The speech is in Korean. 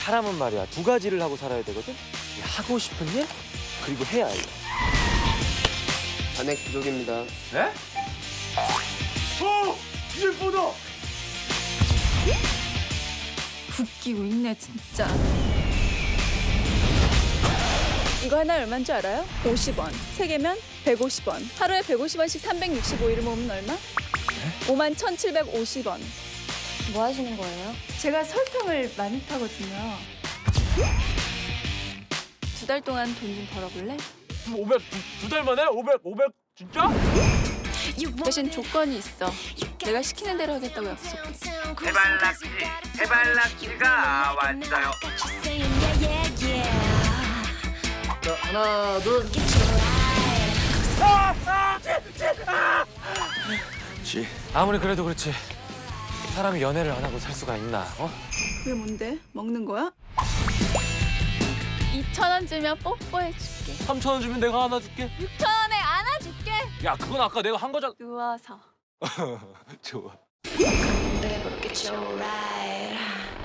사람은 말이야 두 가지를 하고 살아야 되거든. 하고 싶은 일 그리고 해야 할 일. 잔액 부족입니다. 네? 이제 보다. 웃기고 있네 진짜. 이거 하나에 얼마인 줄 알아요? 50원. 3개면 150원. 하루에 150원씩 365일을 모으면 얼마? 네? 51,750원. 뭐 하시는 거예요? 제가 설탕을 많이 타거든요. 2달 동안 돈 좀 벌어볼래? 500 두 달 만에 500 진짜? 대신 조건이 있어. 내가 시키는 대로 하겠다고 약속해. 해발낙지가 왔어요. 자, 하나, 둘. 그렇지. 아무리 그래도 그렇지. 사람이 연애를 안 하고 살 수가 있나? 어? 그게 뭔데? 먹는 거야? 2,000원 주면 뽀뽀해줄게. 3,000원 주면 내가 안아줄게. 6,000원에 안아줄게. 야, 그건 아까 내가 한 거잖아. 누워서. 좋아. Never get your ride.